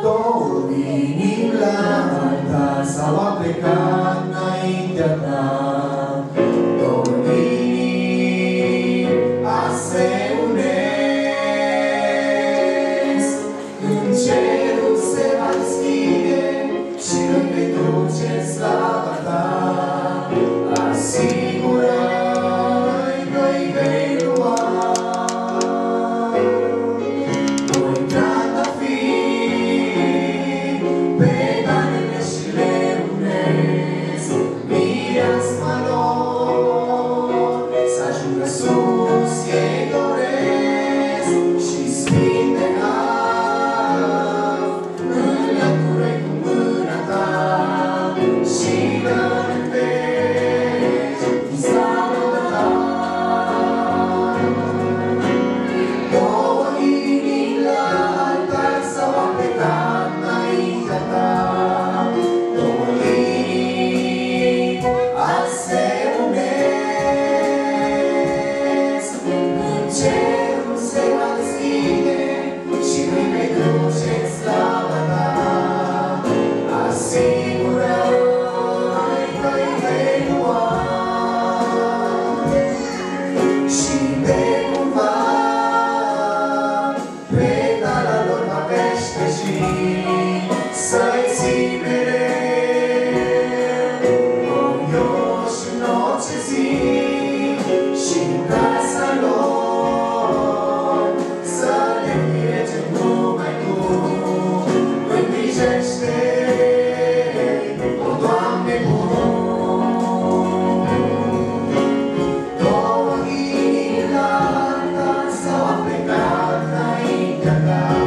Două inimi la altar s-au aplecat înaintea ta. Două inimi se unesc. Când cerul se va deschide și îmi vei duce în slava ta, asigură-i că îi vei lua. Voi trandafiri pe danele și le unesc, mireasma lor să ajungă sus, ei doresc, și sfinte har înlătură-i cu mâna ta și dă-mi veci din slava ta. Două inimi la altar s-au aplecat înaintea ta. Două inimi se unesc. Când cerul se va deschide și îi vei duce în slava ta, asigură-i că îi vei lua. Și de cumva pedala lor va veșteji, să-i ții mereu orgolioși în orice zi. Și în casa lor să le fie rege numai tu. Îngrijește-i, o Doamne bun. Două inimi la altar s-au aplecat înaintea ta.